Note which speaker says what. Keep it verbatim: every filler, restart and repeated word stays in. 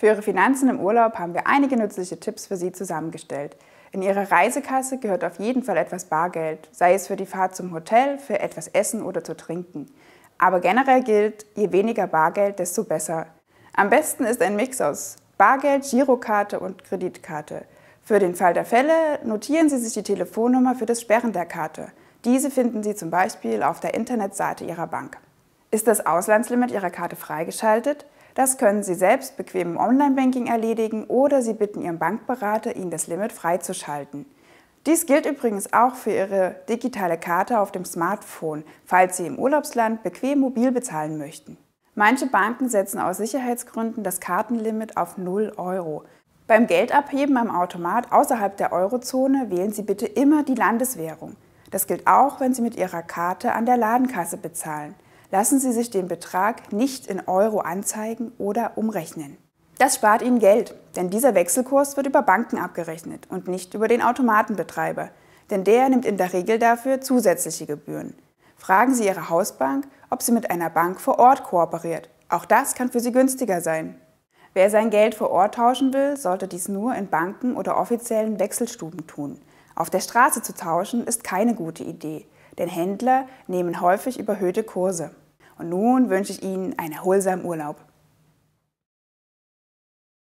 Speaker 1: Für Ihre Finanzen im Urlaub haben wir einige nützliche Tipps für Sie zusammengestellt. In Ihre Reisekasse gehört auf jeden Fall etwas Bargeld, sei es für die Fahrt zum Hotel, für etwas Essen oder zu trinken. Aber generell gilt, je weniger Bargeld, desto besser. Am besten ist ein Mix aus Bargeld, Girokarte und Kreditkarte. Für den Fall der Fälle notieren Sie sich die Telefonnummer für das Sperren der Karte. Diese finden Sie zum Beispiel auf der Internetseite Ihrer Bank. Ist das Auslandslimit Ihrer Karte freigeschaltet? Das können Sie selbst bequem im Online-Banking erledigen oder Sie bitten Ihren Bankberater, Ihnen das Limit freizuschalten. Dies gilt übrigens auch für Ihre digitale Karte auf dem Smartphone, falls Sie im Urlaubsland bequem mobil bezahlen möchten. Manche Banken setzen aus Sicherheitsgründen das Kartenlimit auf null Euro. Beim Geldabheben am Automat außerhalb der Eurozone wählen Sie bitte immer die Landeswährung. Das gilt auch, wenn Sie mit Ihrer Karte an der Ladenkasse bezahlen. Lassen Sie sich den Betrag nicht in Euro anzeigen oder umrechnen. Das spart Ihnen Geld, denn dieser Wechselkurs wird über Banken abgerechnet und nicht über den Automatenbetreiber, denn der nimmt in der Regel dafür zusätzliche Gebühren. Fragen Sie Ihre Hausbank, ob sie mit einer Bank vor Ort kooperiert. Auch das kann für Sie günstiger sein. Wer sein Geld vor Ort tauschen will, sollte dies nur in Banken oder offiziellen Wechselstuben tun. Auf der Straße zu tauschen ist keine gute Idee, denn Händler nehmen häufig überhöhte Kurse. Und nun wünsche ich Ihnen einen erholsamen Urlaub.